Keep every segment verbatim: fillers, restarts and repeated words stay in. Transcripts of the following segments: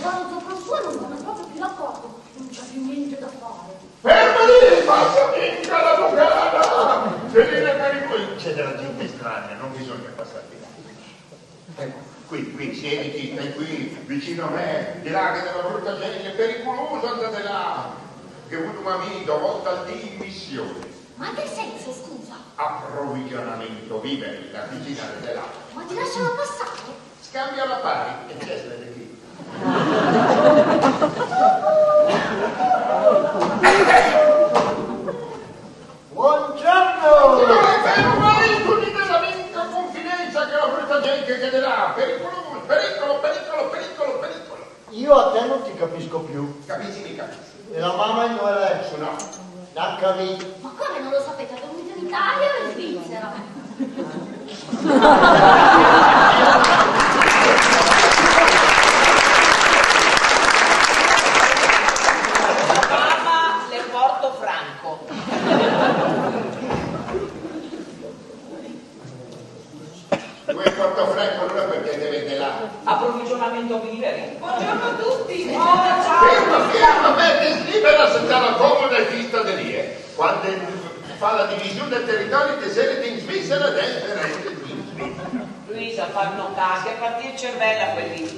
Alvaro sopra il suo non danno proprio più l'accordo. Non c'è più niente da fare. Ferma lì, passa minchia la dogana! Venire per i qui. C'è della gente strana, non bisogna passare di là. Ecco, qui, qui, siediti, stai qui, vicino a me, di là che della brutta gente, è pericoloso, andate là. Che ho avuto un amico, volta al dì in missione. Ma che senso, scusa? Approvvigionamento, viveri, la vicina dell'acqua. Ma ti lasciano passare? Scambia la pari e c'è di qui. Buongiorno! Ferma lì, tu dite la minca confidenza che la brutta gente chiederà. Pericolo, pericolo, pericolo, pericolo, pericolo. Io a te non ti capisco più. Capisci, mi capisci? E la mamma in dove è? No. H V. Ma come non lo sapete? È venuto in Italia o in Svizzera? Mamma, le porto Franco. Due portofranco allora perché deve là. Approvvigionamento viveri. Buongiorno a tutti. Oh, Ferma, ciao. ferma, metti libera se stava comoda e vista di lì. eh. Quando fa la divisione del territorio che siete in Svizzera, adesso resta in Svizzera. Luisa, fa notare che parti il cervello a quelli.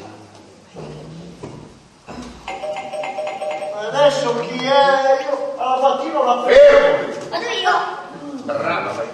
Adesso chi è? Io alla mattina la Fermo! Vado io. Brava, vai.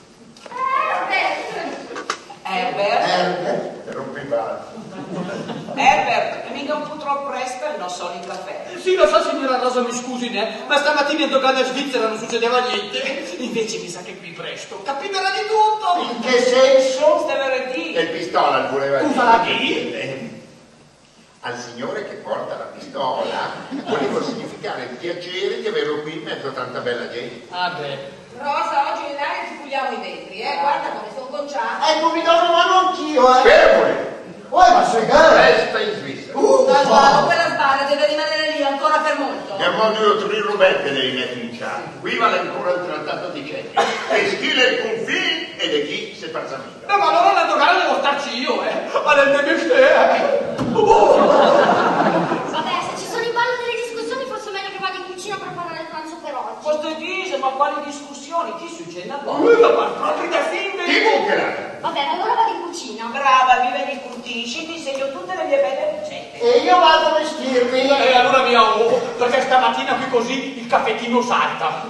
Herbert. Herbert. Rompi il balzo. Herbert, è mica un po' troppo presto il nostro solito caffè. Sì, lo so signora Rosa, mi scusi, né? Ma stamattina in dogana svizzera non succedeva niente. Invece mi sa che qui presto capiterà di tutto. In che senso? Ste venerdì. E il pistola voleva dire. Usa la chi? Eh, Al signore che porta la pistola volevo significare il piacere di averlo qui in mezzo a tanta bella gente. Ah beh. Rosa, oggi in aria ci puliamo i vetri, eh? Guarda come sono conciati. Ecco, mi do una mano anch'io, eh. Fermoli! Oh, ma sei gara? Resta in Svizzera. Uh, Alvaro, quella sbarra deve rimanere lì ancora per molto. Abbiamo due o tre rubette devi mettere in ciao. Qui vale ancora il trattato di Cecchi. E schile il confine e di chi si passa mica. No, ma allora la dogana devo starci io, eh. Ma nel debute, uh. Vabbè, se ci sono in ballo delle discussioni, forse è meglio che vada in cucina a preparare il pranzo per oggi. Questo dice, ma quali discussioni? Chi succede a voi? Uh, ma proprio da film. Chi cuccherà? Vabbè, allora vado in cucina. Brava, mi vedi curtisci, ti insegno tutte le mie belle ricette. E io vado a vestirmi. E allora via, oh, perché stamattina qui così il caffettino salta.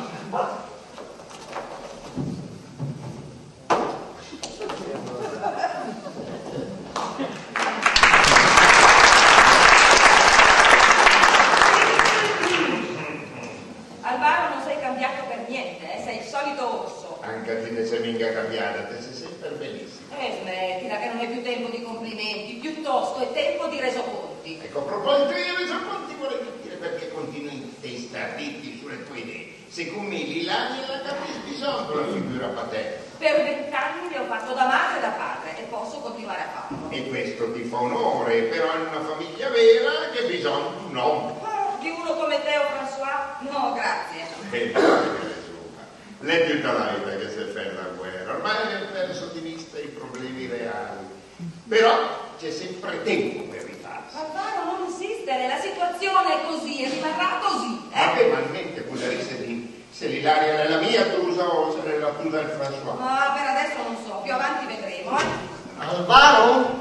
Alvaro, non sei cambiato per niente, eh? Sei il solito orso. Anche a te ne sei mica cambiata, te sei sempre benissimo. Eh, smettila che non è più tempo di complimenti, piuttosto è tempo di resoconti. Ecco, a proposito di resoconti vorrei capire perché continui in testa dritti sulle tue idee. Secondo me l'Ilani e la capisci sono la figura paterna. Per vent'anni li ho fatto da madre e da padre e posso continuare a farlo. E questo ti fa onore, però in una famiglia vera che bisogna di un uomo. Ah, di uno come te o François? No, grazie. E dai, lei tutta la vita che si è ferma la guerra, ormai abbiamo perso di vista i problemi reali. Però c'è sempre tempo per rifarsi. Alvaro, non insistere, la situazione è così e rimarrà così. Eh? Vabbè, ma mente pure se, se l'Ilaria è la mia accusa o se è l'accusa del François. Ma per adesso non so, più avanti vedremo. Eh? Alvaro?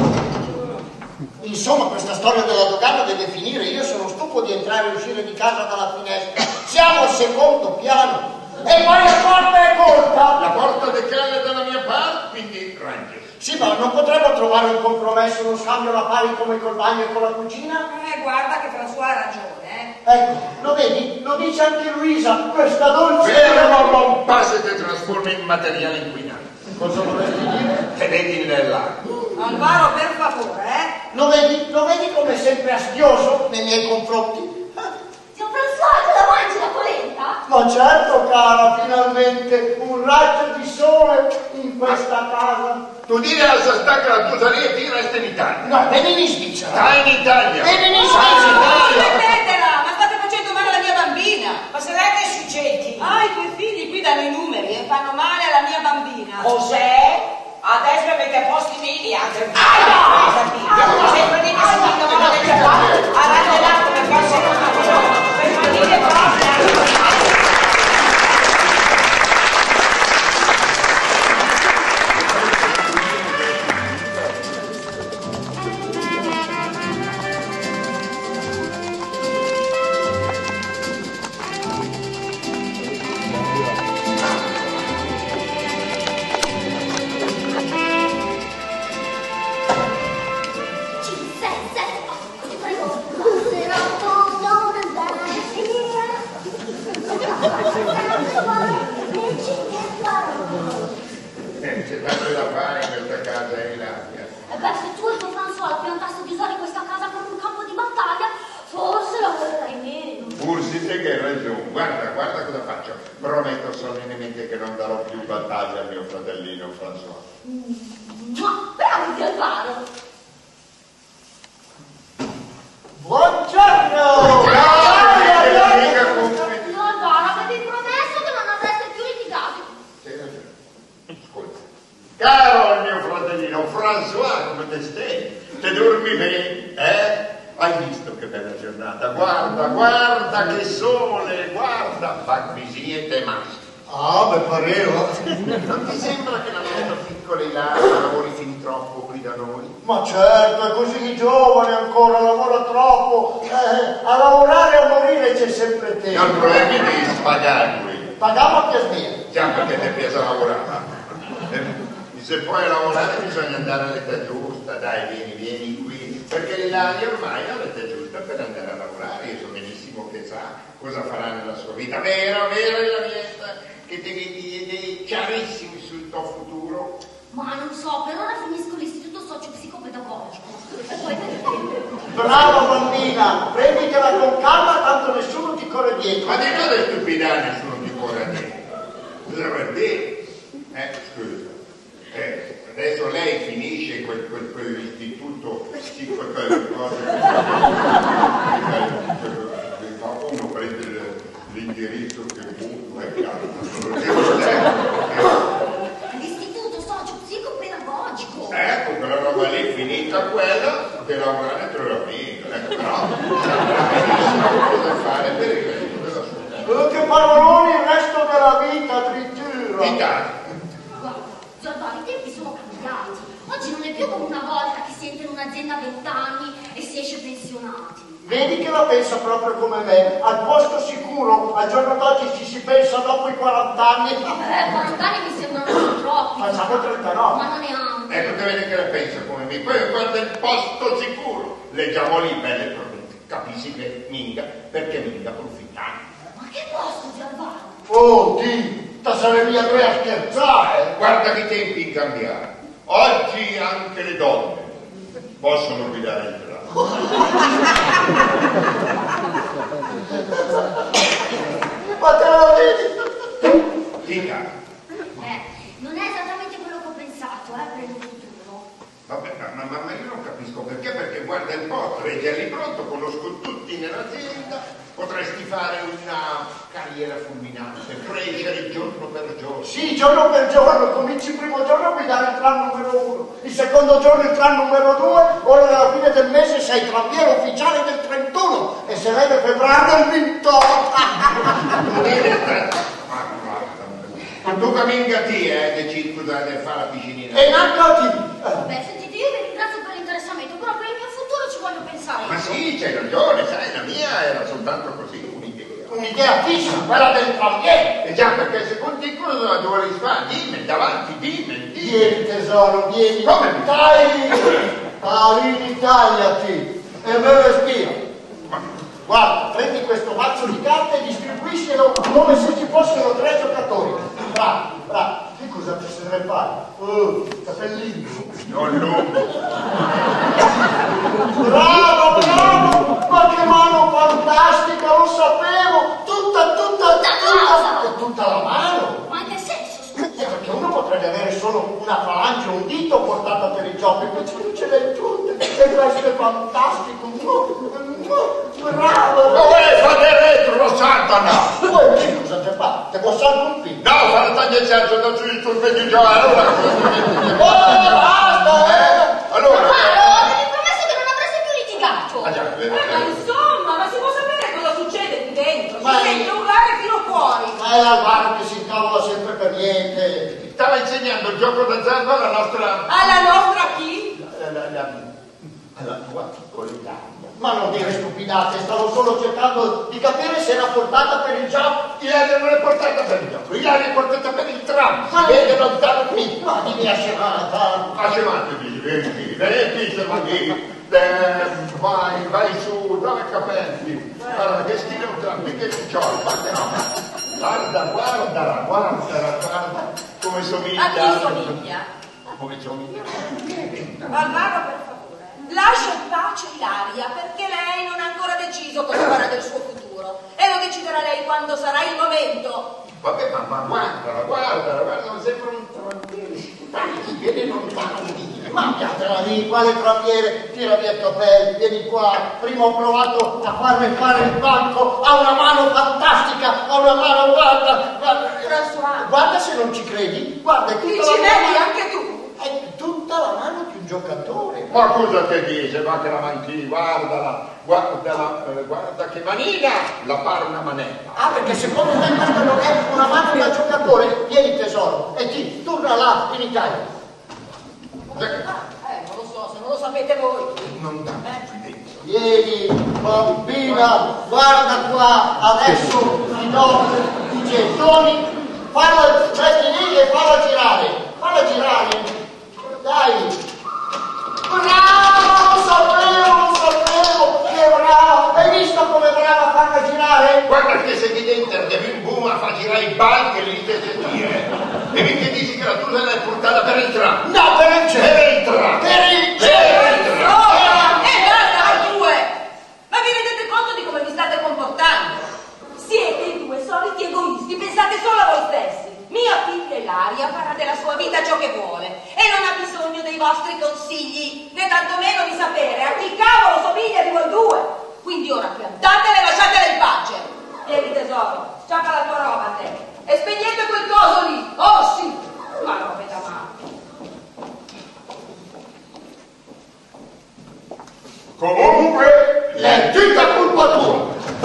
Insomma, questa storia della dogana deve finire. Io sono stufo di entrare e uscire di casa dalla finestra. Siamo al secondo piano. E poi la porta è corta. La porta del cane è dalla mia parte, quindi range. Sì, ma non potremmo trovare un compromesso, uno scambio alla pari come col bagno e con la cucina? Eh, guarda che François ha ragione, eh. Ecco, lo vedi? Lo dice anche Luisa, questa dolce... Fermo, non passa e ti trasformi in materiale inquinante. Cosa vorresti dire? Teneti nell'acqua. Alvaro, per favore, eh. Lo vedi? Lo vedi come è sempre astioso nei miei confronti? Zio François, te la mangi la polenta? Ma certo, cara, finalmente un raggio di sole in questa casa. Tu dire al Sastà che la tua saria ti resta in Italia. No, vieni in Svizzera. Stai in Italia. Vieni in Oh, Svizzera. smettetela, ma state facendo male alla mia bambina. Ma se lei che succede? Ah, i tuoi figli qui danno i numeri e fanno male alla mia bambina. José? Adesso avete posti migliati. Ah, no! Sempre di questo, non avete fatto. guarda cosa faccio. Prometto solennemente che non darò più battaglia al mio fratellino François. Ma bravo di Alvaro! Buongiorno! No, Alvaro, avevi promesso che non avreste più litigato. Sì, ragione. Ascolta. Caro il mio fratellino François, come te stai? Te dormi bene? Eh? Hai visto che bella giornata? Guarda, guarda che sole, guarda! Fa così e te maschi. Ah, beh, pareva. Non ti sembra che la nostra piccola Ilaria lavori fin troppo qui da noi? Ma certo, è così giovane ancora, lavora troppo. Eh, a lavorare e a morire c'è sempre No, tempo. il problema è che devi spagare qui. Pagavo a Piasmia. Già perché ti piace lavorare. Eh, Se puoi lavorare bisogna andare all'età giusta, dai, vieni, vieni qui. Perché l'Ilaria ormai è all'età giusta per andare a lavorare. Io so benissimo che sa cosa farà nella sua vita. Vera, vera è la mia, che ti vedi chiarissimi sul tuo futuro. Ma non so, per ora finisco l'istituto socio-psicopedagogico. E poi vedremo. Brava bambina, prenditela con calma, tanto nessuno ti corre dietro. Ma di noi le stupidate nessuno ti corre dietro. Cosa vuol dire? Eh, scusa. Eh, adesso lei finisce quel, quel, quell'istituto psicopedagogico. Uno prende l'indirizzo che punto è chiaro. L'istituto socio-psicopedagogico. Ecco, quella roba lì, finita quella, che lavorare te lo finito. Ecco, però saprà benissimo cosa fare per il resto della sua vita. Oh, che paroloni il resto della vita, addirittura. Vita. Guarda, Giordano, i tempi sono cambiati. Oggi non è più come una volta che si entra in un'azienda a vent'anni e si esce pensionati. Vedi che la pensa proprio come me, al posto sicuro, al giorno d'oggi ci si pensa dopo i quaranta anni. Eh, quaranta anni mi sembrano troppi. Facciamo trentanove. Ma non neanche. Ecco, te vedi che la pensa come me. Poi guarda il posto sicuro. Leggiamo lì, belle prodotte. Capisci che minga, perché minga approfittare. Ma che posto di Alvaro? Oh, ti, ta sarebbe a tre a scherzare. Guarda che tempi cambiati. Oggi anche le donne possono guidare il treno. Ma te lo vedi? Dica. Eh, non è esattamente quello che ho pensato, eh, per il futuro. Vabbè, ma, ma, ma io non capisco perché, perché guarda un po', Reggia lì pronto, conosco tutti nell'azienda, potresti fare una carriera fulminante, crescere giorno per giorno. Sì, giorno per giorno, cominci il primo giorno a guidare il tram numero uno, il secondo giorno il tram numero due, ora alla fine del mese sei trampiere ufficiale del trentuno e se vede febbraio del ventotto. Ma guarda, tu caminga ti, eh, decidi cosa di fare la piscinina. E manca a ti. Vabbè, sentite, io vi ringrazio per l'interessamento, però per il mio futuro ci voglio pensare. Ma sì, c'hai ragione, sai, la mia era soltanto così, un'idea. Un'idea fissa, quella del trampiere. E già, perché se continuo cosa dovrei fare? Dimmi, davanti, dimmi, dimmi. Vieni tesoro, vieni. Come? Dai, Paolini, tagliati e me respira. Guarda, prendi questo mazzo di carte e distribuiscelo come se ci fossero tre giocatori. Bravo, bravo. Che cosa ti se ne fai? Oh, capellini. Non lungo. Bravo, bravo! Ma che mano fantastica, lo sapevo! Tutta, tutta, tutta, tutta la mano! Ma in che senso, scusa? Eh, perché uno potrebbe avere solo una falange, un dito portata per il gioco, invece tu ce l'hai tutte, e questo è fantastico! Bravo! Dove fate retro, lo Santana? Poi che cosa ti fa? Ti posso anche un pino? No, fare tagliare il senso da su il tuo vedi già, allora... Oh, basta! Eh? Allora... Alvaro, avevi promesso che non avreste più litigato. Ah, già, Eh, vedi, ma insomma, ma si può sapere cosa succede qui dentro? Ma- Si sente urlare fino fuori. Ma è l'Alvaro che si incavola sempre per niente. Stava insegnando il gioco d'azzardo alla nostra... Alla nostra chi? La, la, la, alla tua piccola Italia. Ma non dire stupidate, stavo solo cercando di capire se era portata per il gioco. Ilaria non è portata per il gioco, Ilaria è portata per il tram. Ma Si vede lontano qui. Ma dimmi la scemata. Facevate, vieni, vieni, siamo qui. Eh, vai, vai su, dove i capelli? Guarda, che stile un tram, che cicciolo, guarda, no. Guarda, guarda, guarda, guarda, come somiglia. A chi somiglia? Come somiglia. Alvaro, per favore, lascia in pace Ilaria, perché lei non ha ancora deciso cosa farà del suo futuro. E lo deciderà lei quando sarà il momento lì, quale tramviere, tira via il cappello, vieni qua. Prima ho provato a farmi fare il banco, ha una mano fantastica, ha una mano, guarda, guarda, guarda se non ci credi, guarda, è tutta Ti la ci vedi mano, anche tu? è tutta la mano di un giocatore. Ma cosa ti dice? Ma che la manchi, guardala, guardala, eh, guarda che manina, la pare una manetta. Ah, perché secondo me questa non è una mano da giocatore, vieni tesoro, e ti torna là in Italia. Eh, non lo so, se non lo sapete voi. Non dà confidenza. Vieni, bambina, guarda qua, adesso ti do i gettoni, falla, prendi lì e falla girare, falla girare, dai. Bravo, sapevo, sapevo, che bravo, hai visto come brava a farla girare? Guarda che se ti dentro devi in boom a far girare i banchi e li te dire. E mi che dici che la tua l'hai portata per entrare? No, per entrare! Per entrare! Per entrare! Oh, e basta voi due! Ma vi rendete conto di come vi state comportando? Siete i due soliti egoisti, pensate solo a voi stessi. Mia figlia Ilaria farà della sua vita ciò che vuole e non ha bisogno dei vostri consigli, né tantomeno di sapere a chi cavolo somiglia di voi due. Quindi ora piantatela e lasciatela in pace. Vieni tesoro, sciappa la tua roba a te e spegnete quel coso lì. Oh sì, ma roba da mano. Comunque, è tutta colpa tua.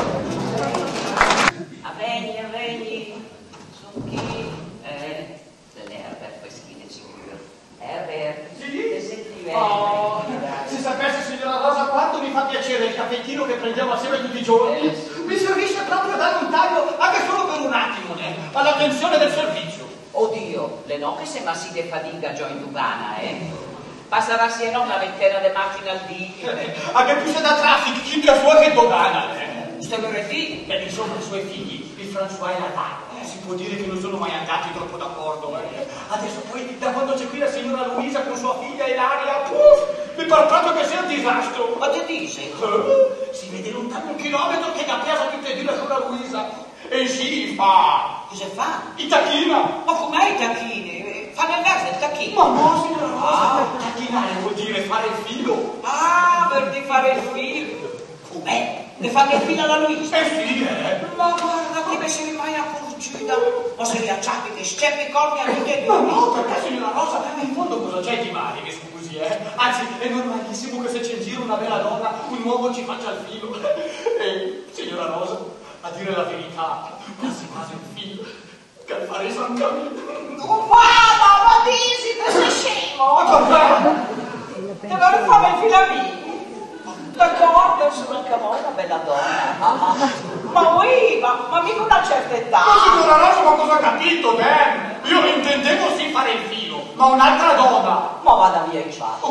Avveni, avveni, sono chi? Eh, dell'Herbert, freschine sicuro. Herbert, Sì? ti senti bene? Oh, se sapesse, signora Rosa, quanto mi fa piacere il caffettino che prendiamo assieme tutti i giorni. Eh, sì. Mi servisce proprio a dare un taglio, anche solo per un attimo, eh, alla tensione del servizio. Oddio, le no che se ma si de fatica già in Dugana, eh? Passava assieme una ventina di macchine al dì. Eh, anche più se da traffico, chi più fuori che dogana, eh. Sto figli? E insomma i suoi figli, il François e la Data, si può dire che non sono mai andati troppo d'accordo. Eh. Adesso poi, da quando c'è qui la signora Luisa con sua figlia Ilaria, puff, mi pare proprio che sia un disastro. Ma che dici? Eh, si vede lontano un chilometro che da casa tutte e due con la Luisa. E si fa. Cosa fa? I tacchina. Ma com'è i tacchini? Fa nel verso il tacchino? Ma no, signora Rosa, ah. Tacchinare vuol dire fare il filo. Ah, per di fare il filo. Com'è? Ne fate il filo alla Luisa? Eh sì, eh. Ma guarda come sei mai accorciuta. Ma se riacciati che sceppi corni a tutte e Ma due. no, perché signora Rosa, in fondo cosa c'è di male, che scusi, eh? Anzi, è normalissimo che se c'è in giro una bella donna, un uomo ci faccia il filo. E, signora Rosa, a dire la verità, quasi quasi un filo, che al fare San Camillo. Non vada, ma dici che sei scemo. Ma cosa? E allora fare il filo a me. D'accordo, sono anche una bella donna. Ma oui, ma, ma mica una certa età. Ma signora Rosa, ma cosa ha capito, Ben? Io intendevo sì fare il filo, ma un'altra donna. Ma vada via in chat.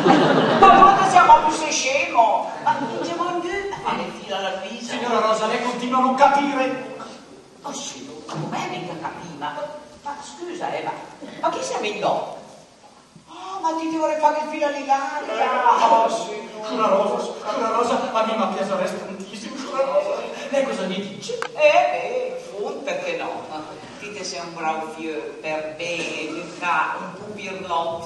Ma noi siamo più sei scemo. Ma diciamo in due a fare il filo alla Luisa. Signora Rosa, lei continua a non capire. Oh sì, ma com'è mica capiva? Ma, ma scusa Eva, ma chi siamo in dopo? Oh, ma ti vorrei fare il filo all'Italia. Oh sì, signora Rosa, signora Rosa, a me mi piace tantissimo, signora Rosa. Lei cosa mi dice? Eh beh, fun, perché no? Dite sei un bravo figlio per bene, educato, un po' birlotto.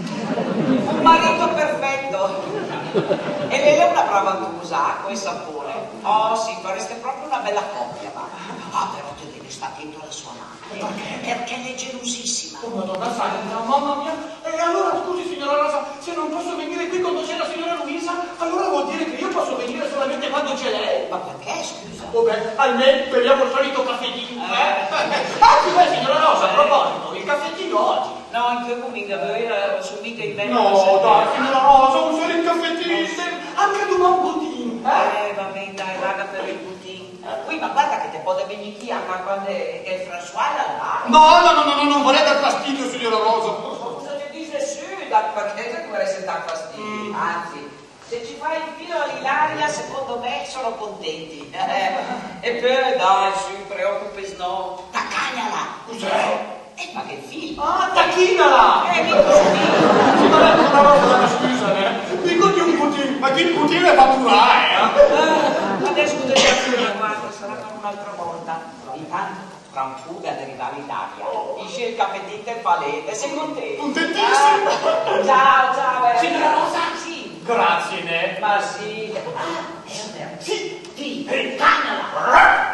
Un marito perfetto. E lei è una brava tusa, acqua e sapone. Oh sì, fareste proprio una bella coppia, ma. Ah, però te devi stare attento alla sua mano. Perché? Perché lei è gelosissima. Oh Madonna Santa, mamma mia. E allora scusi signora Rosa, se non posso venire qui quando c'è la signora Luisa, allora vuol dire che io posso venire solamente quando c'è lei? Ma perché, scusa? Oh beh, almeno beviamo il solito caffettino, eh? Ah, sì, beh, signora Rosa, a proposito, il caffettino oggi. No, in che comica, voi subite in me. No, dai, signora Rosa, un solo caffettino, anche ad un budino, eh? Eh, va bene, dai, raga per il budino. Qui, ma guarda che te può venire chi a quando è il François là. No, no, no, no, no, non vorrei dar fastidio, signora Rosa. Cosa ti dice su, da perché tu vorresti dar fastidio? Mm. Anzi, se ci fai il filo all'Ilaria, secondo me sono contenti. E poi, dai, su, preoccupi, no. Taccagnala. Cos'è? Eh, ma che figlio? Ah, tacchinala! Eh, mi così. Sì, ma lei signora Rosa, la scusa, eh? Dico di un budino, ma che il budino è fatturare, eh? Eh, adesso devi capire, guarda, sarà per un'altra volta. Intanto, Franfuga arriva all'Italia. In circa petite palette, sei contento? Contentissimo! Ah, ciao, ciao, eh. Signora Rosa? Sì. Grazie, ne? Ma sì. Ah, Herbert. Sì! Ti, ricagnala!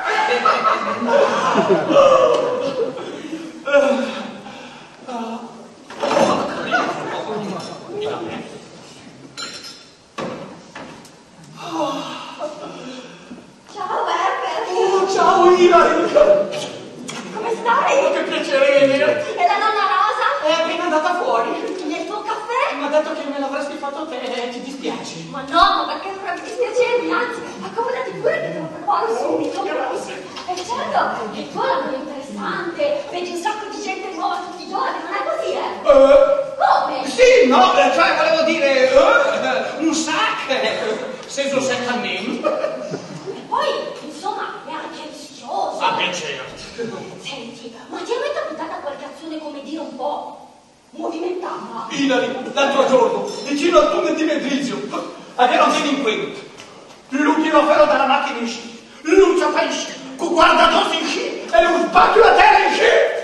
Ciao Herbert! Oh, ciao Hilary! Come stai? Oh, che piacere vedere! E la nonna Rosa? È appena andata fuori! Nel tuo caffè? Mi ha detto che me l'avresti fatto te, ti dispiace? Ma no, ma perché dovrebbe dispiacermi? Anzi, accomodati pure che te lo preparo subito. Grazie! E certo, il tuo lavoro è interessante, vedi un sacco di gente nuova tutti i giorni, non è così, eh? Eh, Come? sì, no, eh, cioè volevo dire, eh, un sac, eh, senso second name. E poi, insomma, è anche rischioso. A piacere. Senti, ma ti è mai capitata qualche azione, come dire, un po' movimentata? Hilary, l'altro giorno, vicino al tunnel di Medrizio, aveva un delinquente. Lui tira ferro dalla macchina in sci, lui ci fa in sci, guarda addosso in sci, e lui sbatti la terra in sci.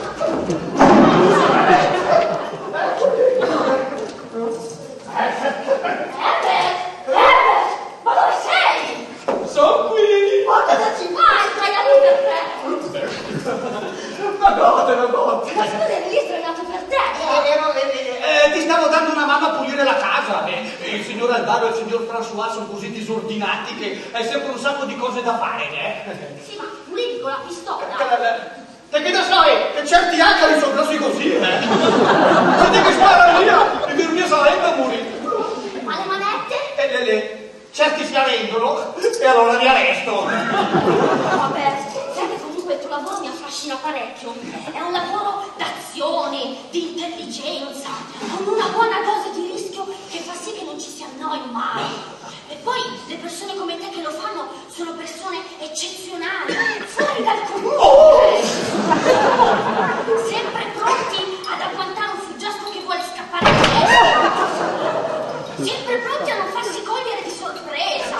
Herbert! Herbert! Ma dove sei? Sono qui. Ma cosa ci fai? Straiato per te! Ma notte, ma notte. Ma scusa, eri lì straiato per te? Eh, ero- eh, eh, eh, ti stavo dando una mano a pulire la casa. eh. E il signor Alvaro e il signor François sono così disordinati che hai sempre un sacco di cose da fare, eh? Sì, ma pulivi con la pistola. Te che ne sai che certi acari sono grossi così, eh? Senti che spara via e per mia sorella morì. Ma le manette? E le, le, certi si arrendono e allora li arresto. Vabbè, sai che comunque il tuo lavoro mi affascina parecchio. È un lavoro d'azione, di intelligenza, con una buona dose di rischio che fa sì che non ci si annoi mai. E poi le persone come te che lo fanno sono persone eccezionali, fuori dal comune. Sempre pronti ad agguantare un suggesto che vuole scappare di testa. Sempre pronti a non farsi cogliere di sorpresa.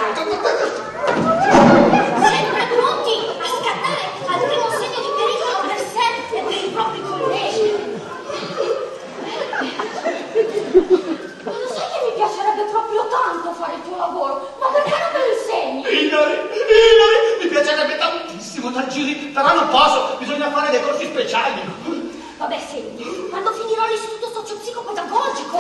Sempre pronti a scattare al primo segno di pericolo per sé e per i propri colleghi. Ma lo sai che mi piacerebbe proprio tanto fare il tuo lavoro? Ma perché non me lo insegni? Hilary, Hilary, mi piacerebbe tantissimo dal giri, però non posso, bisogna fare dei corsi speciali. Vabbè, senti, quando finirò l'istituto socio-psicopedagogico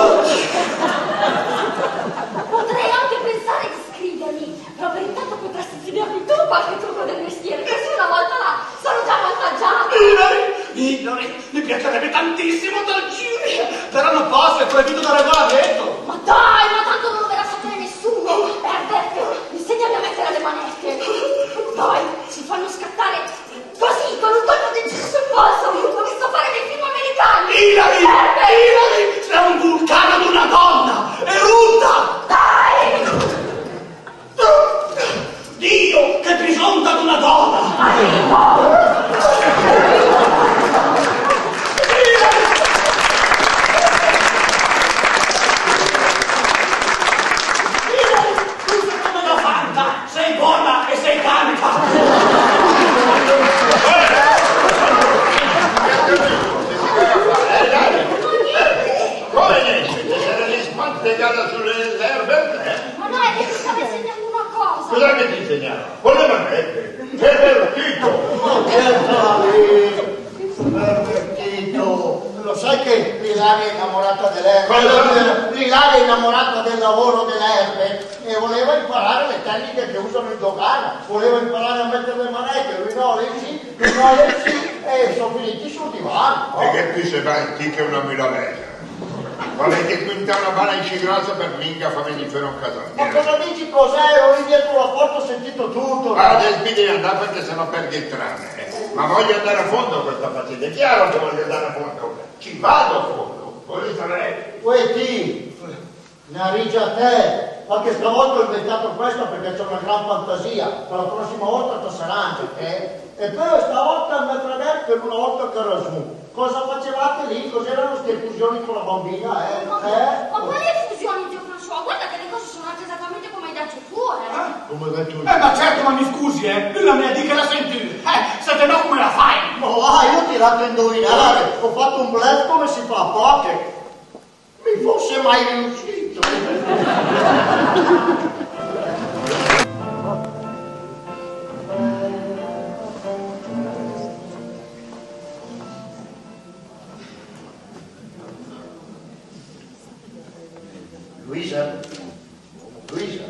potrei anche pensare di iscrivermi, però per intanto potresti insegnarmi tu qualche trucco del mestiere, così una volta là sono già avvantaggiata. Hilary, Hilary, mi piacerebbe tantissimo dal giri, però non posso, è proibito da regolamento. Ma dai, ma tanto non lo verrà a sapere nessuno. Herbert, insegnami a mettere le manette. Dai, si fanno scattare così, con un colpo di giù sul polso. L'ho visto fare nei film americani. Hilary, Hilary, sei un vulcano di una donna, erutta. Dai! Dio, che bisonta di una donna. Sei buona e sei carica! Come niente? Ti sei lì spantecata sulle erbe? Eh? Ma no, è che mi stava insegnando una cosa. Cos'è che ti insegnava? Con le manette. È divertito. Ma che lì, pervertito. Lo sai che Ilaria è innamorata dell'erbe? Ilaria è innamorata del lavoro dell'erbe e voleva imparare le tecniche che usano in dogana. Voleva imparare a mettere le manette, lui no, lei sì, lui no, lei sì, e sono finiti sul divano. E che più sei avanti che una milanese? Volete quintare una bala in cigrasa per minchia fammi di fare un casale. Ma cosa dici cos'è? Ero lì dietro la porta, ho sentito tutto. Guarda, devi andare perché sennò perdi il trame. Eh. Ma voglio andare a fondo a questa faccenda. È chiaro che voglio andare a fondo. Ci vado a fondo. Voi sarei. Uè ti, narigia a te. Qualche stavolta ho inventato questo perché c'è una gran fantasia. Per la prossima volta ti s'arrangia, eh? E poi stavolta mi ha detto per una volta che era su. Cosa facevate lì? Cos'erano queste fusioni con la bambina, eh? Ma, eh? ma quali fusioni, zio François? Guarda che le cose sono andate esattamente come hai detto tu, eh? come detto io. Eh, ma certo, ma mi scusi, eh, lui la mia dica la senti, eh, se te no come la fai? Ma va, io ho tirato a indovinare, ho fatto un bluff come si fa a poker. Mi fosse mai riuscito. Luisa? Luisa?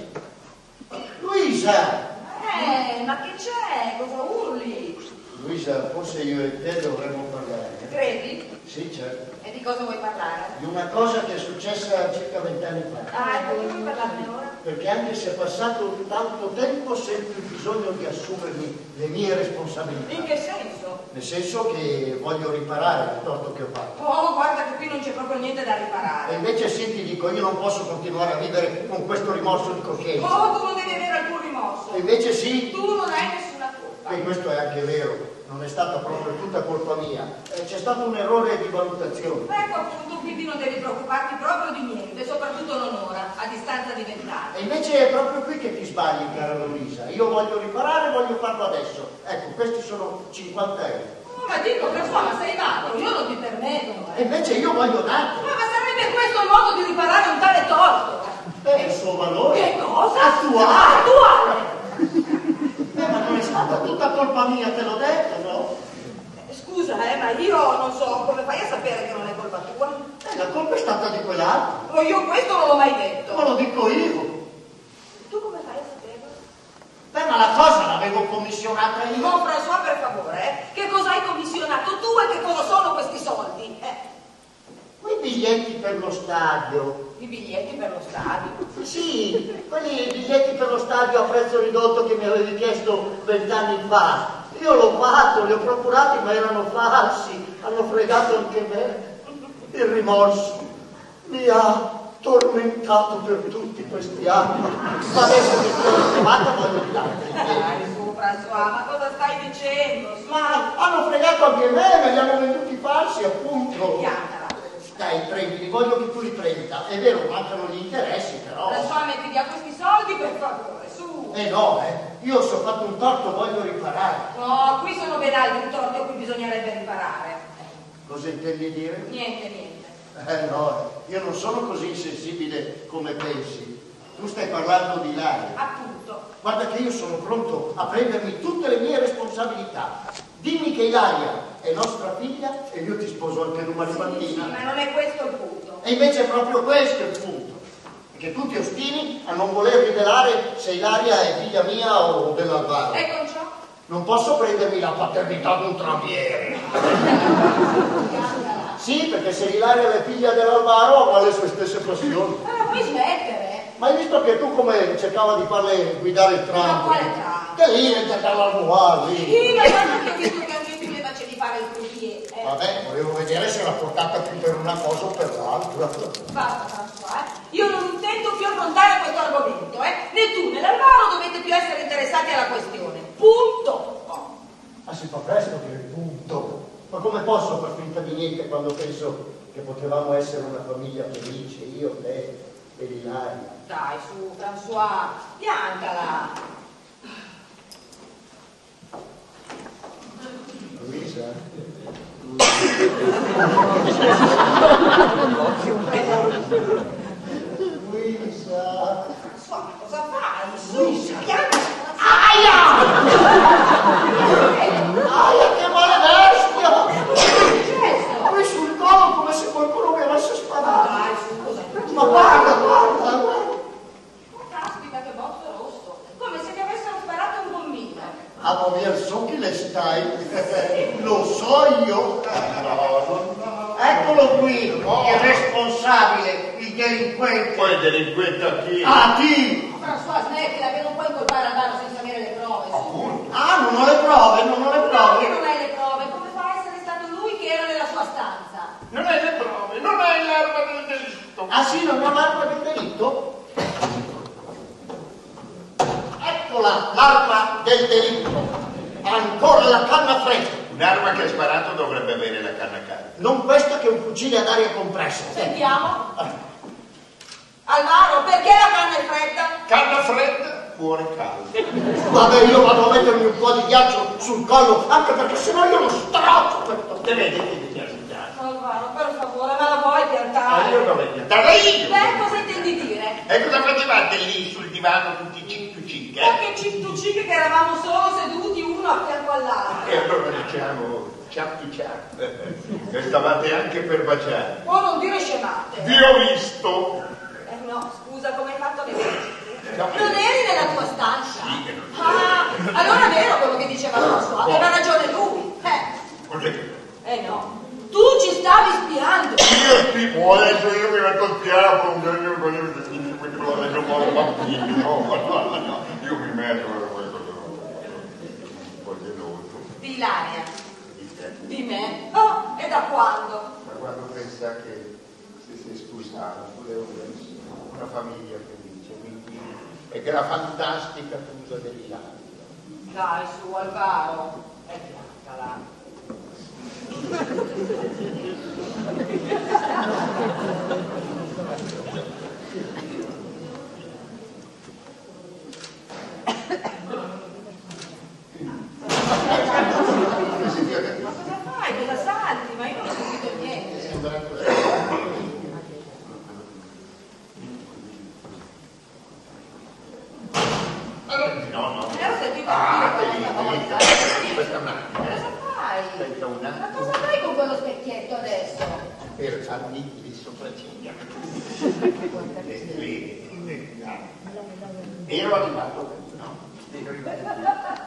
Luisa! Eh, ma che c'è? Cosa urli? Luisa, forse io e te dovremmo parlare. Credi? Sì, certo. E di cosa vuoi parlare? Di una cosa che è successa circa vent'anni fa. Ah, e perché vuoi parlarne ora? Perché anche se è passato tanto tempo sento il bisogno di assumermi le mie responsabilità. In che senso? Nel senso che voglio riparare il torto che ho fatto. Oh, guarda che qui non c'è proprio niente da E riparare. invece sì, ti dico, io non posso continuare a vivere con questo rimorso di coscienza. Oh, tu non devi avere alcun rimorso. E invece sì, Tu non hai nessuna colpa. e questo è anche vero, non è stata proprio tutta colpa mia. Eh, c'è stato un errore di valutazione. Ecco appunto, quindi non devi preoccuparti proprio di niente, soprattutto non ora, a distanza di vent'anni. E invece è proprio qui che ti sbagli, cara Luisa. Io voglio riparare, voglio farlo adesso. Ecco, questi sono cinquanta euro. Oh, ma dico, François, ma sei matto, io non ti permetto. E invece io voglio tanto. Ma, ma sarebbe questo il modo di riparare un tale torto? È il suo valore. Che cosa? Attuale. Attuale! Eh, ma non è stata tutta colpa mia, te l'ho detto, no? Eh, Scusa, eh, ma io non so come fai a sapere che non è colpa tua? Eh, la colpa è stata di quell'altro. Oh, io questo non l'ho mai detto. Ma lo dico io. Tu come fai a saperlo? Beh, ma la cosa l'avevo commissionata io. No, François, per favore, eh? Che cosa hai commissionato tu e che cosa sono questi soldi? Eh, Quei biglietti per lo stadio. i biglietti per lo stadio. Sì, quelli biglietti per lo stadio a prezzo ridotto che mi avevi chiesto vent'anni fa. Io l'ho fatto, li ho procurati, ma erano falsi. Hanno fregato anche me. Il rimorso mi ha tormentato per tutti questi anni. Ma adesso che sono trovata voglio ridarti. Dai, su, François, ma cosa stai dicendo? Su, Ma hanno fregato anche me, me li hanno venduti falsi, appunto. piantala. Dai, prendili, voglio che tu li prenda. È vero, mancano gli interessi, però. François, metti via questi soldi, per favore, su. Eh no, eh. Io se ho fatto un torto voglio riparare. No, qui sono ben altri torti a cui bisognerebbe riparare. Cosa intendi dire? Niente, niente. Eh no, io non sono così insensibile come pensi. Tu stai parlando di Ilaria. Appunto. Guarda che io sono pronto a prendermi tutte le mie responsabilità. Dimmi che Ilaria è nostra figlia e io ti sposo anche domani Sì, mattina. sì, ma non è questo il punto. E invece è proprio questo il punto. Che tu ti ostini a non voler rivelare se Ilaria è figlia mia o dell'Alvaro. E con ciò? Non posso prendermi la paternità d'un tramviere. Sì, perché se Ilaria è figlia dell'Alvaro avrà le sue stesse passioni. Ma non puoi smettere. Ma hai visto che tu come cercava di farle guidare il tram? Ma quale tram? Che lì è dalla Noir, lì. Sì, ma guarda che ho visto che anche tu le facevi fare il croupier. Eh. Vabbè, volevo vedere se era portata più per una cosa o per l'altra. Basta, François, eh. Io non intendo più affrontare questo argomento, eh. Né tu né l'Alvaro dovete più essere interessati alla questione. Punto. Oh. Ma si fa presto a dire punto. Ma come posso far finta di niente quando penso che potevamo essere una famiglia felice, io, te e Ilaria? Dai, su, François, piantala. Luisa? Luisa? François, ma cosa fai? Su, piantala. Aia! Aia, che male bestia! Qui sul collo come se qualcuno mi avesse sparato. Dai, su, cosa? Ma guarda, guarda, guarda. Caspita, che botto rosso. Come se ti avessero sparato un bombino. Amo mia, so chi le stai. Lo so io. Eccolo qui, il responsabile, il delinquente. Poi il delinquente a chi? A chi? François, smettila che non puoi incolpare Alvaro senza avere le prove. Su. Ah, non ho le prove, non ho le No, che prove. non hai le prove, come fa a essere stato lui che era nella sua stanza? Non hai le prove, non hai l'arma del delitto. Ah sì, non ho l'arma del delitto? Eccola, l'arma del delitto. Ancora la canna fredda. Un'arma che ha sparato dovrebbe avere la canna carica. Non questa che è un fucile ad aria compressa. Sentiamo. Alvaro, perché la canna è fredda? Canna fredda? cuore caldo. Vabbè, io vado a mettermi un po' di ghiaccio sul collo, anche perché sennò io lo strappo questo. Te vedi, vedi, vedi. Alvaro, per favore, ma la vuoi piantare? Ma io dove piantare io? Beh, cosa intendi dire? E cosa facevate lì sul divano tutti cic cic? Ma che cictuciche che eravamo solo seduti uno a fianco all'altro. E allora diciamo ciappi ciap. E stavate anche per baciare. Può non dire scemate. Vi ho visto. Eh no, scusa, come hai fatto a vedere? No. Non eri nella tua stanza? Sì, che non c'ero. Ah, allora è vero quello che diceva François, aveva ragione lui. Eh, Cos'è? eh no, tu ci stavi spiando. Io tipo, adesso io mi metto a spiare con io con io con adesso con un bambino. No, no, no, io mi metto un po' geloso. Di Ilaria. Di te. Di me? Oh, e da quando? Ma quando pensa che si sei sposato, volevo una famiglia felice, quindi e che la fantastica fusa dell'Ilaria. Dai su, Alvaro, è piantala. Ma cosa fai? Cosa salti? Ma io non ho sentito niente. No, no. Eh, ho sentito Ah, anch'io lì, questa lì, volta. questa macchina. Cosa fai? Aspetta una. Ma cosa fai con quello specchietto adesso? Per farmi le sopracciglia. Ero arrivato, no? Ero arrivato.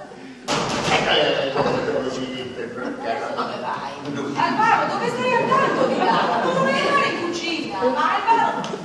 Dove vai? Alvaro, dove stai andando di là? Tu non devi andare in cucina. Ma Alvaro...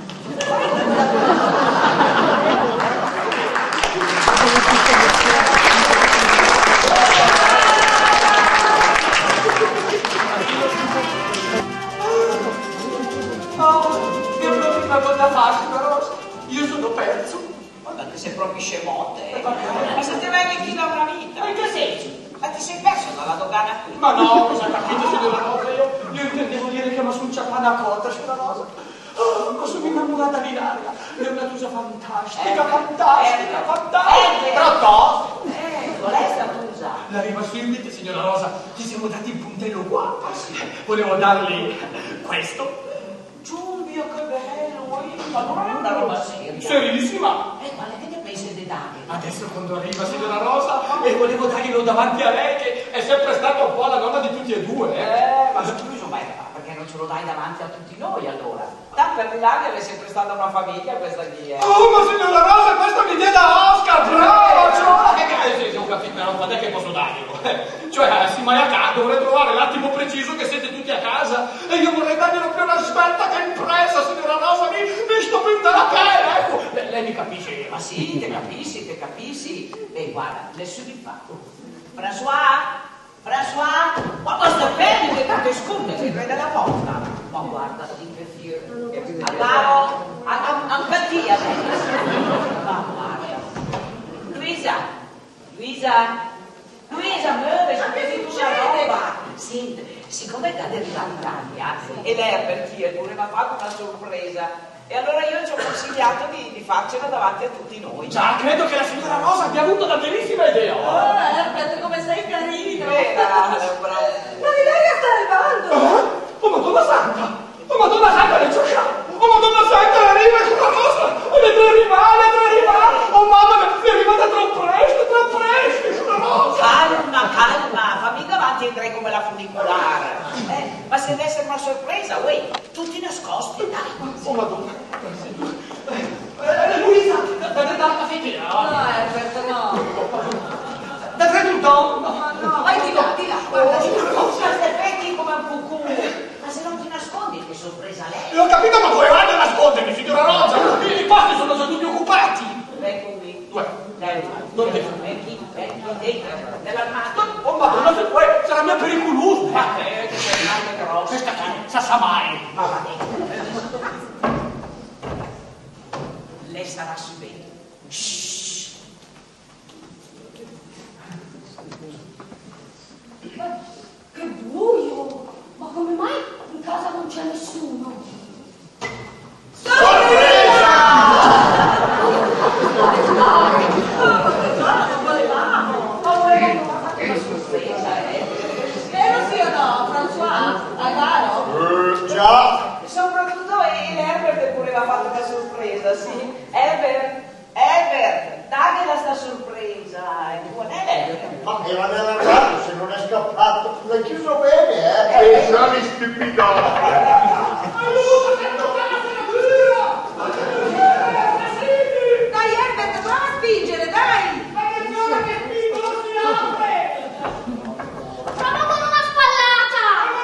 Una cosa facile, Rosa. Io sono perso. Guarda che sei proprio scemotte. Ma se te vengi chi da una vita? Ma in che senso? Ma ti sei perso dalla dogana qui? Ma no, cosa ha capito, signora Rosa? Io, io intendevo dire che mi sono ciappata a cotta, signora Rosa. Oh, ma sono innamorata di Ilaria. È una tusa fantastica, Eh, fantastica, eh, fantastica. eh, Però tosto. Eh, qual è sta tusa? La riva Swimbit, signora Rosa, ci siamo dati il puntello qua. Volevo darle questo. Giumbio, che bello, ma non è una roba seria. Serissima. E quale che ne pensi di dargli? Adesso quando arriva signora Rosa e volevo darglielo davanti a lei che è sempre stata un po' la nonna di tutti e due. Eh, Eh, ma scusa, ma perché non ce lo dai davanti a tutti noi allora? Da per Ilaria è sempre stata una famiglia questa qui, eh. Oh, ma signora Rosa, questa mi viene da Oscar, bravo! Cioè, che che se ho capito, però quando è che posso darglielo? Eh, cioè, si mai a casa, dovrei trovare l'attimo preciso che siete tutti a casa e io vorrei darglielo più una svelta che impresa, signora Rosa, mi, mi sto prendendo la pelle, ecco. Lei, lei mi capisce? Ma sì, te capisci, te capisci. E guarda, nessuno fa. François? François? Ma questo prendi che tu ti scusi, sei prende la porta. Ma guarda, sì che fiore. Alvaro, anche ti adesso. Ma guarda. Luisa, Luisa, Luisa, muovesi, perché tu una roba. Senti, siccome è arrivata Italia e lei è per chi pure mi ha fatto una sorpresa. E allora io ci ho consigliato di, di farcela davanti a tutti noi. Già, credo che la signora Rosa abbia avuto una bellissima idea. Oh, Herbert, come sei carino! Vera, bravo. Ma Ilaria sta arrivando! Eh? Oh, Madonna Santa! Oh, Madonna Santa, le ciocciamo! Oh, Madonna Santa, arriva signora Rosa! Le devo arrivare, le devo arrivare! Oh, mamma, mi è arrivata troppo presto, troppo presto, signora Rosa! Calma, calma, fammi davanti e entrai come la funicolare. Eh, ma se deve essere una sorpresa, uè, tutti nascosti, dai. Oh, Madonna! Eh, Luisa, date da caffettiera! No, Herbert, no! Date tutto? Ma no, vai di là, di là, guarda, di là! Ma stai fetti come un cucù. Ma se non ti nascondi, che sorpresa lei. Ho capito, ma dove vai a nascondermi, signora Rosa? I posti sono già tutti occupati! Ecco qui. Dove? Dai, Dove? Ecco, ecco, dentro, nell'armadio. Oh, Madonna, se vuoi, sarà mia pericoloso! Ma che, che sei grande grosso. Questa qui, sa sa mai! Ma va bene. Lei sarà sveglia. Shhh. Ma che buio! Ma come mai in casa non c'è nessuno? Sorpresa! Oh, sali stupidotti. Dai Herbert, prova a spingere, dai! Prova con una spallata!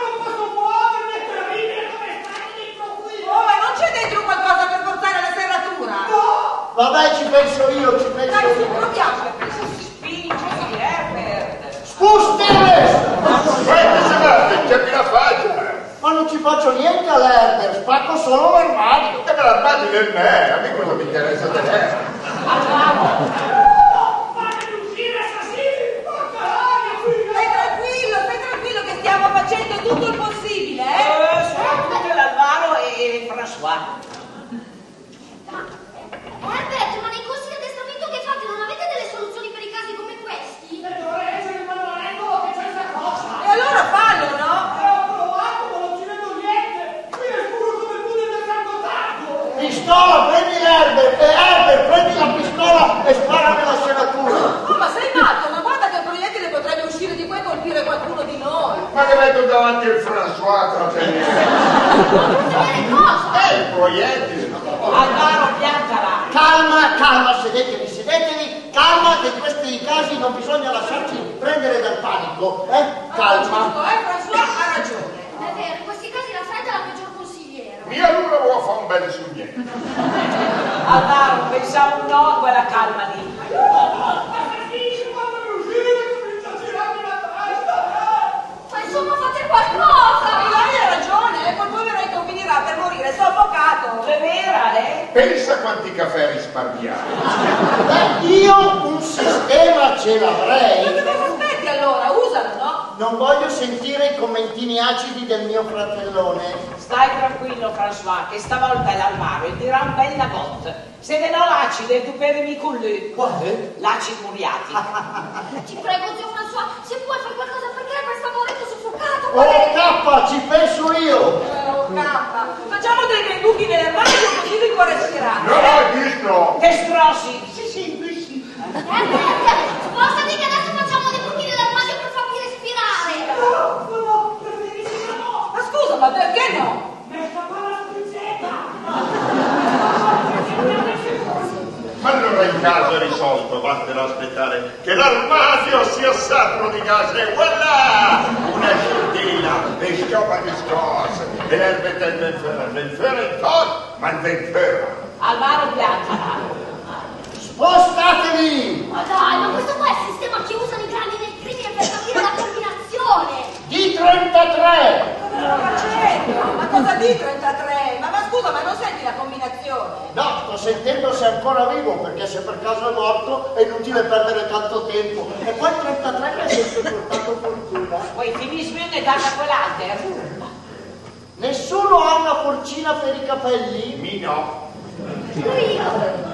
Oh, ma non c'è dentro qualcosa per forzare la serratura? Vabbè, ci penso io, ci penso Dai, su, io. proviamo. Spingi, Herbert. Spustile! Guarda, se guarda, c'è più la faccia. Ma non ci faccio niente all'Herder, spacco solo l'armadio. E me l'armadio del me, a me cosa mi interessa di te? Stai tranquillo, stai tranquillo che stiamo facendo tutto il possibile, eh? Eh, soprattutto l'Alvaro e François. Herbert, ma nei corsi di addestramento che fate non avete delle soluzioni per i casi come questi? E allora fallo, no? Pistola, prendi Herbert, e Herbert, prendi la pistola e spara nella serratura. Oh, ma sei matto, ma guarda che il proiettile potrebbe uscire di qua e colpire qualcuno di noi. Ma che metto davanti il François tra te? Sapere cosa? È il proiettile. Alvaro, piantala. Calma, calma, sedetevi, sedetevi, calma, che in questi casi non bisogna lasciarci prendere dal panico, eh? Calma. Giusto, eh? François ha ragione. È vero, in questi casi la fredda è la peggior consigliera. Io allora vuoi fare un bel sugnetto. Alvaro, pensavo un no a quella calma lì. Ma insomma fate qualcosa! Lei ha ragione, eh? Quel poveretto finirà per morire soffocato. È vera, eh? Pensa quanti caffè risparmiamo. Beh, io un sistema ce Ma l'avrei. che cosa aspetti allora? Usalo, no? Non voglio sentire i commentini acidi del mio fratellone. Stai tranquillo, François, che stavolta è l'Alvaro e dirà un bella botta. Se ne no l'acide, tu perimi con lui. Quale? L'acid muriati. Ti prego, zio François, se puoi fare qualcosa perché questo favoretto soffocato, Oh, poveretto! K, ci penso io. Oh, cappa. Facciamo dei bei buchi nell'armadio così lui può respirare. No, no, hai visto? Che strossi. Sì, sì, qui sì. Herbert, spostati che adesso facciamo dei buchi nell'armadio per farti respirare! Ma scusa, ma perché no? Ma allora il caso è risolto, basterà aspettare che l'armadio sia saturo di gas e voilà! Una scintilla e scioppa di scorsa. E Herbert è il benfero, il benfero è il tot, ma il benfero. Alvaro, piantala. Spostatevi. Ma dai, ma questo qua è il sistema che usano i grandi del crimine per capire la combinazione! D trentatré. Cosa sto facendo? Ma cosa di trentatré? Ma, ma scusa, ma non senti la combinazione? No, sto sentendo se è ancora vivo, perché se per caso è morto è inutile perdere tanto tempo. E poi il trentatré mi ha sempre portato fortuna. Poi finisci e data quell'alter. Nessuno ha una porcina per i capelli? Mi no. Io!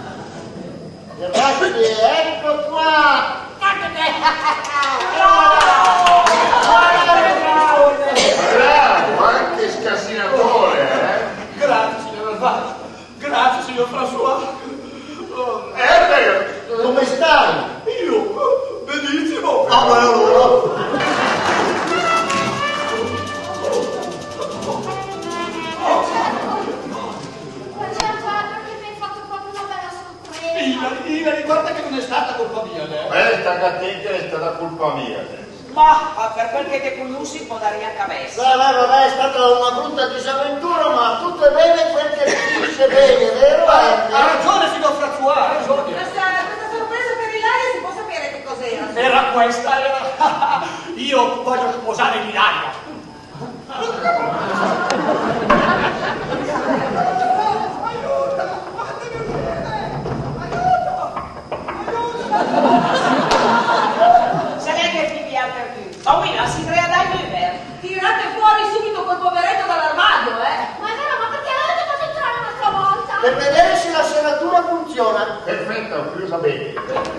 Grazie, ecco qua! Bravo, anche scassinatore, eh? Grazie, signor Alvaro. Grazie, signor François. Oh, Herbert! Come stai? io, benissimo. Ah, ma allora? Ma certo, perché mi hai fatto proprio una bella sorpresa! Hilary, Hilary, guarda che non è stata colpa mia, lei. Eh, sta attenta, è stata colpa mia. Ma per quel che te conosci può dare a cabeza. Vabbè, vabbè, è stata una brutta disavventura, ma tutto è bene quel che finisce bene, vero? Ha Eh? ragione, signor François, ha ragione. Questa, questa sorpresa per Ilaria si può sapere che cos'era? Era questa, era... Io voglio sposare l'Ilaria. Se lei che ti piace più. Oh, Willa, si crea dai numeri. Tirate fuori subito quel poveretto dall'armadio, eh? Ma è vero, ma perché l'avete fatto entrare un'altra volta? Per vedere se la serratura funziona. Perfetto, ho chiuso bene.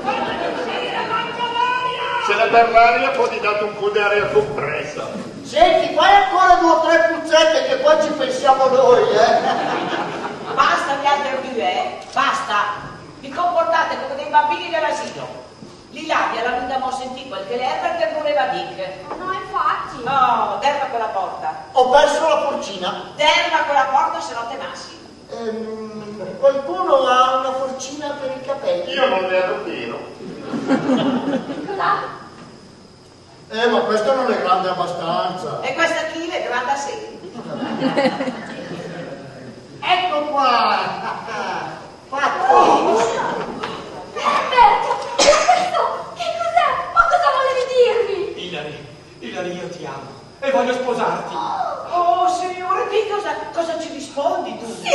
Se la per l'aria può di dato un po' di aria compressa. Senti, fai ancora due o tre puzzette che poi ci pensiamo noi, eh? Basta gli altri due, eh? Basta. Vi comportate come dei bambini dell'asilo. L'Ilaria l'abbiamo sentito il telefono che voleva dire. No, infatti. No, derma quella porta. Ho perso la forcina. Derma quella porta se no te massi. Ehm, qualcuno ha una forcina per i capelli? Io non ne ero pieno. Eccola. Eh, ma questo non è grande abbastanza. E questa qui è grande a sé. Ecco qua! Fatto! Oh, Berta, ma questo che cos'è? Ma cosa volevi dirmi? Ilari, Ilari, io ti amo e voglio sposarti. Oh, signore, di cosa, cosa ci rispondi tu? Sì!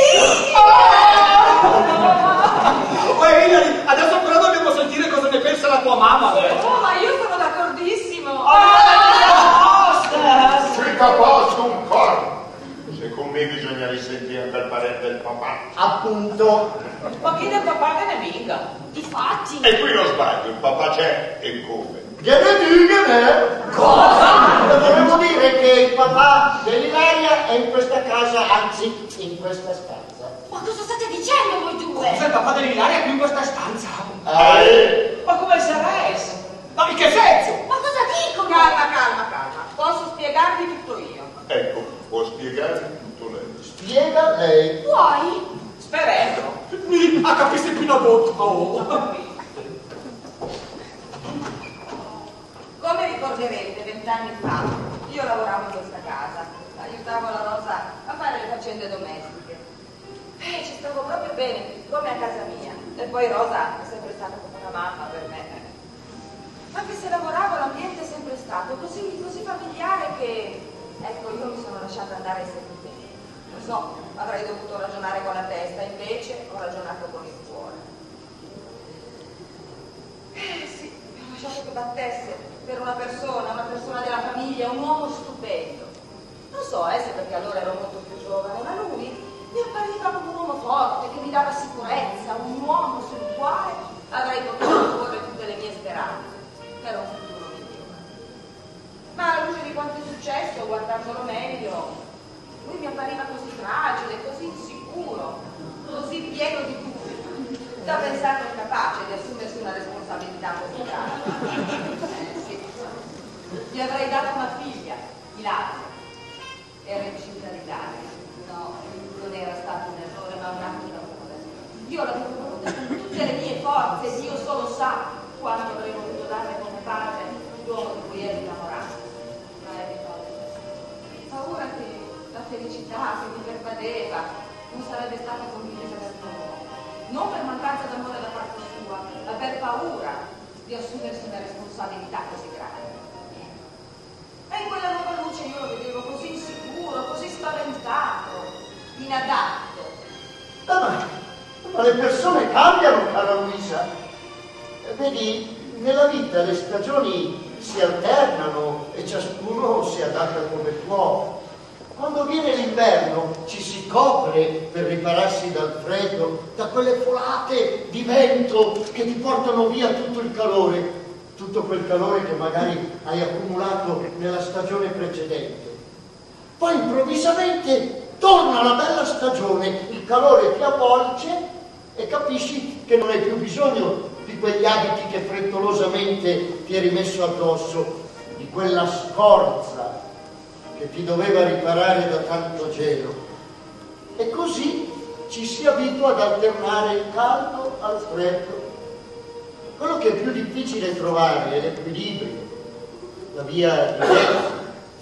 Oh, Ilari, adesso però dobbiamo sentire cosa ne pensa la tua mamma. Oh, ma io sono d'accordissimo. Mica posto un corpo. Secondo me bisogna risentire anche il parere del papà. Appunto. Ma chi del papà che ne venga? Difatti. E qui non sbaglio, il papà c'è e come. Viene diggene! Cosa? Dovevo dire che il papà dell'Ilaria è in questa casa, anzi, in questa stanza. Ma cosa state dicendo voi due? Cosa il papà dell'Ilaria qui in questa stanza? Ah, eh? Ma come sarà esso? Ma in che senso? Ma cosa dicono? Calma, calma, calma. Posso spiegarvi tutto io. Ecco, può spiegare tutto lei. Spiega lei. Vuoi? Sperendo. Mi ha capito più una bocca. Oh. Come ricorderete, vent'anni fa io lavoravo in questa casa, aiutavo la Rosa a fare le faccende domestiche. Eh, ci stavo proprio bene, come a casa mia. E poi Rosa è sempre stata come una mamma per me. Anche se lavoravo, l'ambiente è sempre stato così, così familiare che, ecco, io mi sono lasciata andare ai sentimenti. Lo so, avrei dovuto ragionare con la testa, invece ho ragionato con il cuore. Eh sì, ho lasciato che battesse per una persona, una persona della famiglia, un uomo stupendo. Non so, eh, se perché allora ero molto più giovane, ma lui mi appariva come un uomo forte, che mi dava sicurezza, un uomo sul quale avrei potuto porre tutte le mie speranze. Era un futuro migliore. Ma alla luce di quanto è successo, guardandolo meglio, lui mi appariva così fragile, così insicuro, così pieno di dubbi, da pensare incapace di assumersi una responsabilità così grave. Eh, sì. Gli avrei dato una figlia, Ilaria. Era riuscita a ridare. No, non era stato un errore, ma un atto d'amore. Io l'avevo voluta con tutte le mie forze, Dio solo sa quanto avrei voluto darle come padre l'uomo di cui ero innamorato. Ma è ricordo. Paura che la felicità che mi pervadeva non sarebbe stata condivisa dal uomo. Non per mancanza d'amore da parte sua, ma per paura di assumersi una responsabilità così grave. E in quella nuova luce io lo vedevo così insicuro, così spaventato, inadatto. Ah, ma, ma le persone cambiano, cara Luisa. Eh, Vedi, nella vita le stagioni si alternano e ciascuno si adatta come può. Quando viene l'inverno ci si copre per ripararsi dal freddo, da quelle folate di vento che ti portano via tutto il calore, tutto quel calore che magari hai accumulato nella stagione precedente. Poi improvvisamente torna la bella stagione, il calore ti avvolge e capisci che non hai più bisogno di quegli abiti che frettolosamente ti eri messo addosso, di quella scorza che ti doveva riparare da tanto gelo. E così ci si abitua ad alternare il caldo al freddo. Quello che è più difficile trovare è l'equilibrio, la via di mezzo.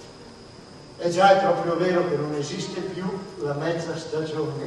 E già è proprio vero che non esiste più la mezza stagione,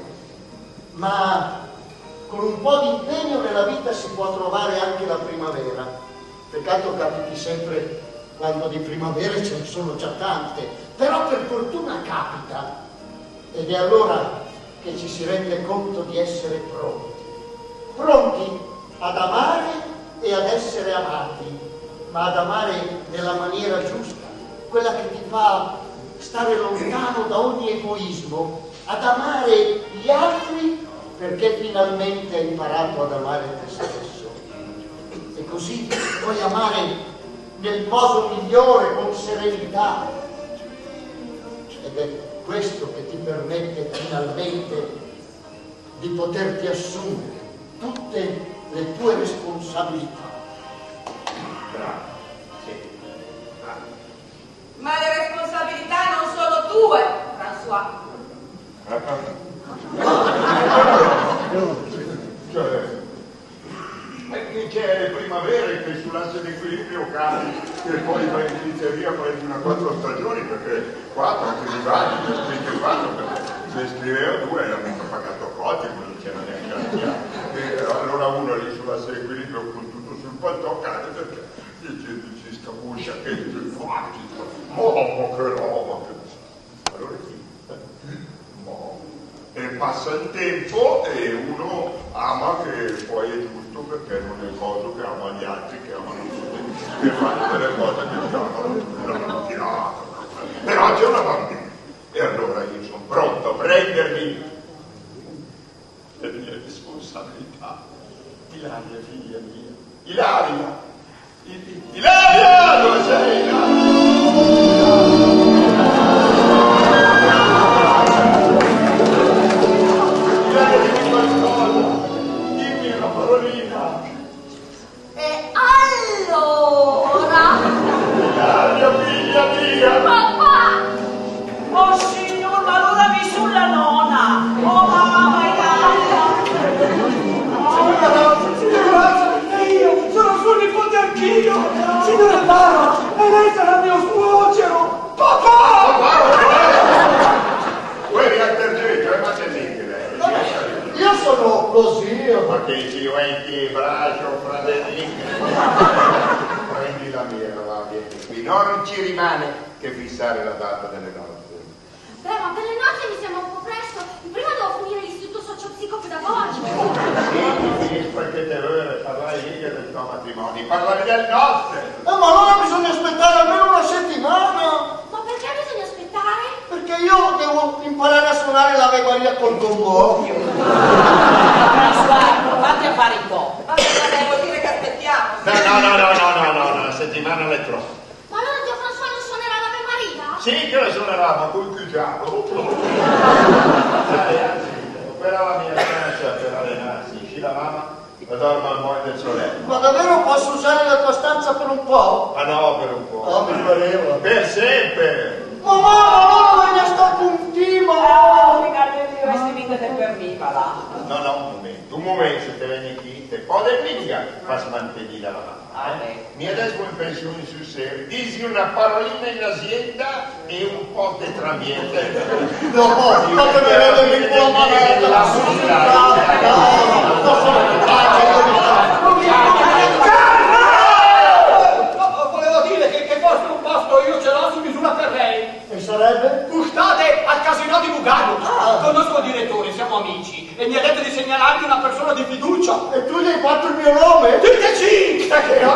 ma con un po' di impegno nella vita si può trovare anche la primavera. Peccato capiti sempre quando di primavere ce ne sono già tante, però per fortuna capita, ed è allora che ci si rende conto di essere pronti, pronti ad amare e ad essere amati, ma ad amare nella maniera giusta, quella che ti fa stare lontano da ogni egoismo, ad amare gli altri perché finalmente hai imparato ad amare te stesso. E così puoi amare nel modo migliore, con serenità. Ed è questo che ti permette finalmente di poterti assumere tutte le tue responsabilità. Bravo. Sì. Bravo. Ma le responsabilità non sono tue, François. Cioè, c'è le primavere che sull'asse d'equilibrio cadi e poi vai in pizzeria prendi una quattro stagioni perché quattro anche di vari, ne ho scritte quattro perché se scriveva due era mica pagato cotti, non c'era neanche la via. E allora uno lì sull'asse d'equilibrio con tutto sul palto cade perché dice, si scapuscia che dice, ma che roba, allora sì. E passa il tempo e uno ama che poi è giusto perché non è coso che ama gli altri che amano tutti, che fanno delle cose che amano, l'hanno tirato. Però c'è una bambina e allora io sono pronto a prendermi le mie responsabilità. Ilaria, figlia mia, Ilaria, Ilaria, dove sei Ilaria? Dimmi una parolina. E allora? Ilaria, figlia mia. Papà! Oh signor, ma allora mi sulla nonna. Oh mamma, Ilaria. Signora, e io sono suo nipote anch'io. Signora Tara, e lei sarà mio suocero. Papà! Vuoi riattergete, ma che dite lei? Io sono lo zio. Ma che zio è in che braccio, fratellino? Prendi la mia, va, vieni qui. No, non ci rimane che fissare la data delle nozze. Beh, ma per le nozze mi sembra un po' presto. Prima devo finire l'istituto socio-psicopedagogico. Sì, perché te vuoi parlare mica del tuo matrimonio, parlare delle nozze. Eh, ma allora bisogna aspettare almeno una settimana. Ma perché bisogna aspettare? Perché io devo imparare a suonare la veguaria col gongò. François, fate a fare un po'. Vabbè, vabbè, vuol dire che aspettiamo. No, no, no, no, no, no, no, una settimana è troppo. Ma allora Dio François non suonerà l'Ave Maria? Sì che la suonerà, ma col chiugiato. Sai, anzi, quella la mia stanza per allenarsi, uscì la mamma e dormo al mondo del soletto. Ma davvero posso usare la tua stanza per un po'? Ma no, per un po'. No, mi pareva. Per sempre. Ma mamma, allora me ne sta puntino. Oh, regardez il vestimento del permiva là. No, no, un momento, un momento, se te vieni qui, te può mica fa smantenire la mamma. Ah, beh. Mi adesso in pensione sul serio, disi una parolina in azienda e un po' di trambiente. No, ma che me ne devi un po' manetta. La No, musica. non posso aspettare, io mi No, volevo dire che, che fosse un posto io ce l'ho su misura per lei. E sarebbe? Gustate al casino di Lugano. Conosco il direttore, siamo amici e mi ha detto di segnalargli una persona di fiducia. E tu gli hai fatto il mio nome? Diteci!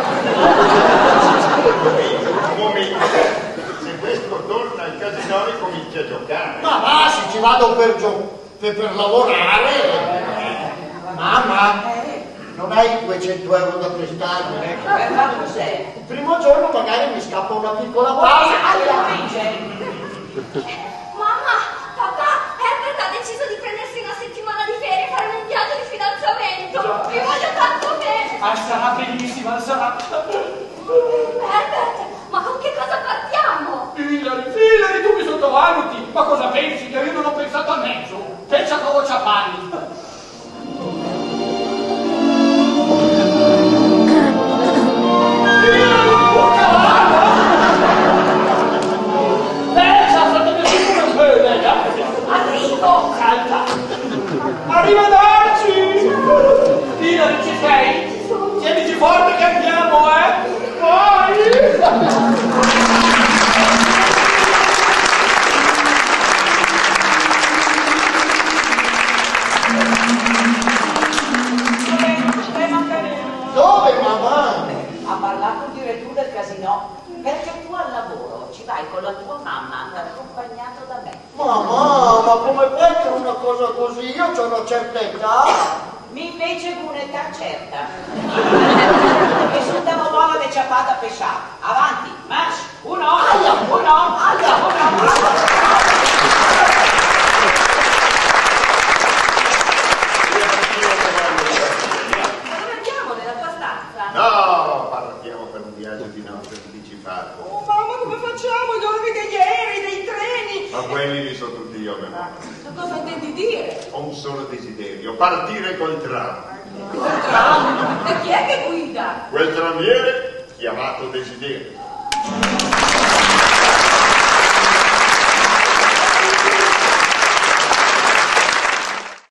Un momento, se questo torna al casino comincia a giocare. Ma va, se ci vado per, gio- per, per lavorare. Mamma, non hai duecento euro da prestarmi? Per fare cos'è? Il primo giorno magari mi scappa una piccola Cosa? pausa. Allora, vince. Mamma, papà, Herbert ha deciso di prendersi una settimana di ferie e fare un viaggio di fidanzamento. Vi voglio tanto bene. Ah, sarà bellissima, sarà. Herbert, ma con che cosa partiamo? Hilary, Hilary, tu mi sottovaluti. Ma cosa pensi? Che io non ho pensato a mezzo. Pensa a Covo Ciapani. Arrivo! Calda! Arrivederci! Hilary, ci sei? Tieniti forte che andiamo, eh! Vai! Dove, mamma? Ha parlato il direttore del casino perché tu al lavoro ci vai con la tua mamma accompagnato da me. Mamma, ma come puoi dire una cosa così? Io ho una certa età. Mi invece un'età certa. E sul tavolo le ciappata pesciata. Avanti, marcia! Uno, Aia. uno, aia, uno, Dove andiamo? Nella tua stanza? No, partiamo per un viaggio Ma quelli li so tutti io a memoria. Ma cosa intendi dire? Ho un solo desiderio, partire col tram. Col tram? E chi è che guida? Quel tramiere chiamato desiderio.